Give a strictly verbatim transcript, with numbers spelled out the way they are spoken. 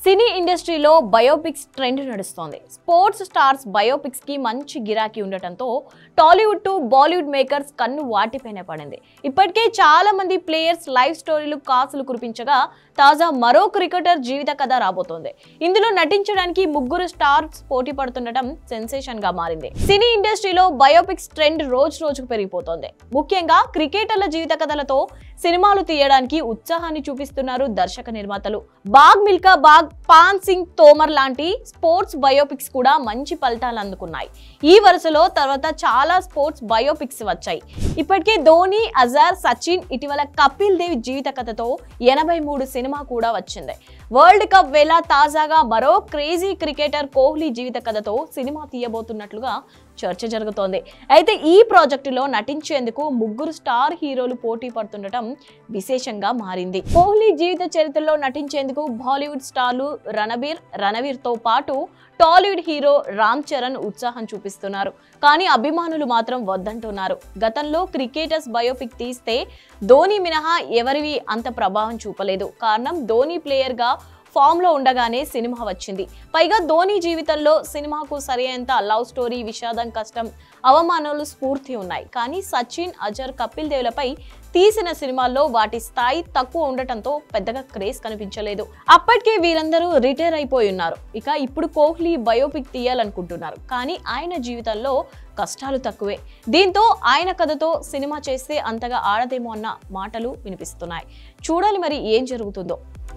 సినీ ఇండస్ట్రీలో biopics trend నడుస్తోంది. Sports stars biopics కి మంచి గిరాకీ ఉండటంతో టాలీవుడ్ టు బాలీవుడ్ మేకర్స్ కన్ను వాటిపైనే పడింది. ఇప్పటికే చాలా మంది ప్లేయర్స్ లైఫ్ స్టోరీలు కాసులు కురిపించగా తాజా మరో క్రికెటర్ జీవిత కథ రాబోతోంది. ఇందులో నటించడానికి ముగ్గురు స్టార్స్ పోటీ పడుతుండటం సెన్సేషన్ గా మారింది. సినీ ఇండస్ట్రీలో బయోపిక్స్ ట్రెండ్ రోజు రోజుకు పెరిగిపోతోంది. ముఖ్యంగా క్రికెటర్ల జీవిత కథలతో సినిమాలు తీయడానికి ఉత్సాహాన్ని చూపిస్తున్నారు దర్శక నిర్మాతలు. బాగ్ మిల్కా బాగ్, పాన్ సింగ్ తోమర్ లాంటి స్పోర్ట్స్ బయోపిక్స్ కూడా మంచి ఫలితాలు అందుకున్నాయి. ఈ వరుసలో తర్వాత చాలా స్పోర్ట్స్ బయోపిక్స్ వచ్చాయి. ఇప్పటికే ధోని, అజార్, సచిన్, ఇటీవల కపిల్ దేవ్ జీవిత కథతో ఎనభై మూడు సినిమా కూడా వచ్చింది. వరల్డ్ కప్ వేళ తాజాగా మరో క్రేజీ క్రికెటర్ కోహ్లీ జీవిత కథతో సినిమా తీయబోతున్నట్లుగా చర్చ జరుగుతోంది. అయితే ఈ ప్రాజెక్టులో నటించేందుకు ముగ్గురు స్టార్ హీరోలు పోటీ పడుతుండటం విశేషంగా మారింది. కోహ్లీ జీవిత చరిత్రలో నటించేందుకు బాలీవుడ్ స్టార్లు రణబీర్ రణవీర్ తో పాటు టాలీవుడ్ హీరో రామ్ చరణ్ ఉత్సాహం చూపిస్తున్నారు. కానీ అభిమానులు మాత్రం వద్దంటున్నారు. గతంలో క్రికెటర్స్ బయోపిక్ తీస్తే ధోని మినహా ఎవరివి అంత ప్రభావం చూపలేదు. కారణం ధోని ప్లేయర్ గా ఫామ్ లో ఉండగానే సినిమా వచ్చింది. పైగా ధోని జీవితంలో సినిమాకు సరైనంత లవ్ స్టోరీ, విషాదం, కష్టం, అవమానాలు, స్ఫూర్తి ఉన్నాయి. కానీ సచిన్, అజర్, కపిల్ దేవ్లపై తీసిన సినిమాల్లో వాటి స్థాయి తక్కువ ఉండటంతో పెద్దగా క్రేజ్ కనిపించలేదు. అప్పటికే వీరందరూ రిటైర్ అయిపోయి ఉన్నారు. ఇక ఇప్పుడు కోహ్లీ బయోపిక్ తీయాలనుకుంటున్నారు. కానీ ఆయన జీవితంలో కష్టాలు తక్కువే. దీంతో ఆయన కథతో సినిమా చేస్తే అంతగా ఆడదేమో అన్న మాటలు వినిపిస్తున్నాయి. చూడాలి మరి ఏం జరుగుతుందో.